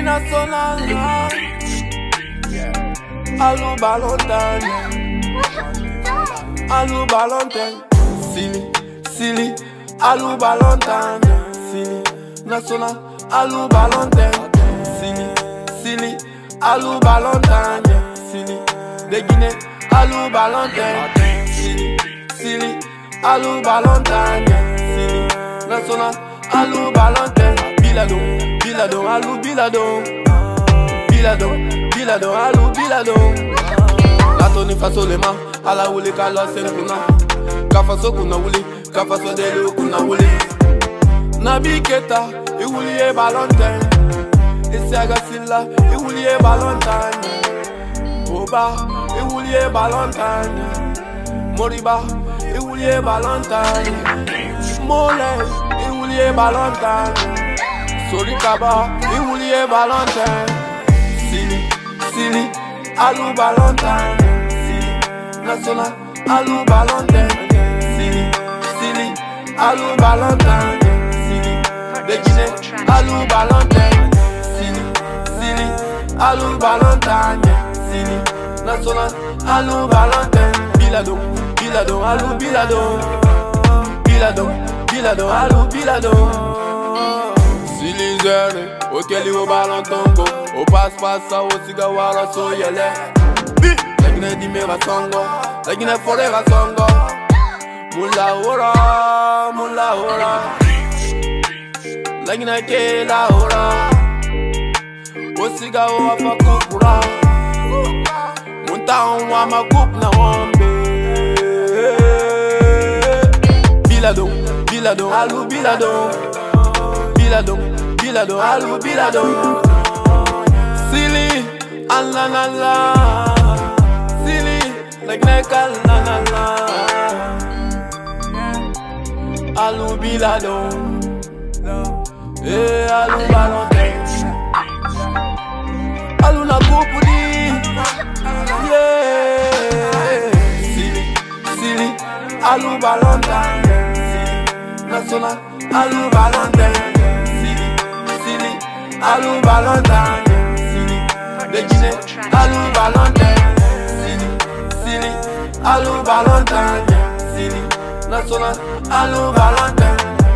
national. Alou Valentine. Alou Valentine. Silly. Alou Valentine. Silly. National. Alou Valentine. Silly. Alou Valentine. Silly. De Guinée. Alou Valentine. Silly. Alou Valentine. Silly. National. Alou Valentine. Biladon, alou biladon. Biladon, alou biladon. La toni faso lema, ala wuli kala senkuna. Kafaso kuna wuli, kafaso delu kuna wuli. Nabi Keta, I wuli e Valentine. Isiaga Silla, I wuli e Valentine. Oba, I wuli e Valentine. Moriba, I wuli e Valentine. Mole, I wuli e Valentine. Sorikaba, I wuli e Valentine. Silly, Alou Valentine. Silly, national, Alou Valentine. Silly, Alou Valentine. Silly, de Guinée, Alou Valentine. Silly, Alou Valentine. Silly, national, Alou Valentine. Biladon, alou biladon. Biladon, alou biladon. Silly zerne, okeli o balantongo. O passe-passa, o cigawara so yele. Lagine di me rasongo, lagine fore rasongo. Mula ora. Lagine ke la ora. O cigawa fa kupura. Munta onwa ma kup na wambe. Biladon, alou biladon. Biladon, alou biladon. Silly, alanala. Silly, like nekal nanala. Alou biladon. Alou Valentine. Alou na kupudi. Yeah. Silly, Alou Valentine. National, Alou Valentine. Silly, Alou Valentine. De Guinée, Alou Valentine. Silly, Alou Valentine. Silly, national, Alou Valentine.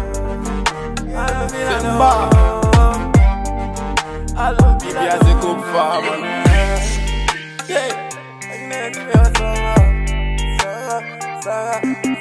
Semba, Alou Bibia c'est comme femme. Yeah,